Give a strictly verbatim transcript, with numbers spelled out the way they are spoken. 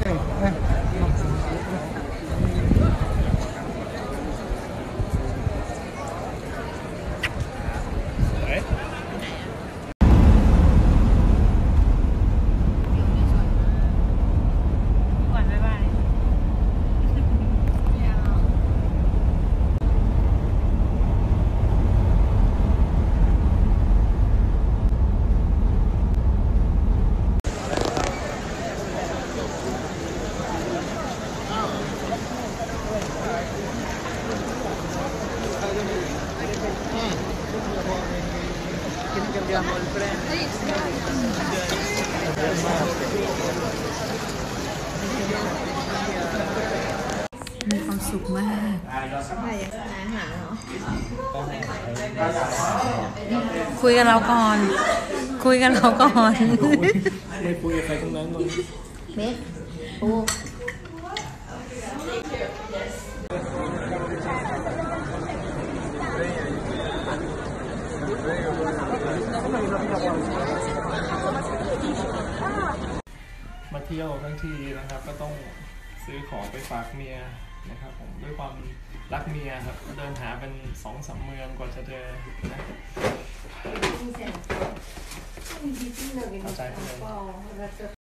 มีความสุขมากคุยกันเราก่อนคุยกันเราก่อนไม่คุยกับใครทั้งนั้นเลยเบ๊กปูมาเที่ยวทั้งทีนะครับก็ต้องซื้อของไปฝากเมียนะครับผมด้วยความรักเมียครับเดินหาเป็นสองสามเมืองกว่าจะเจอนะเข้าใจไหม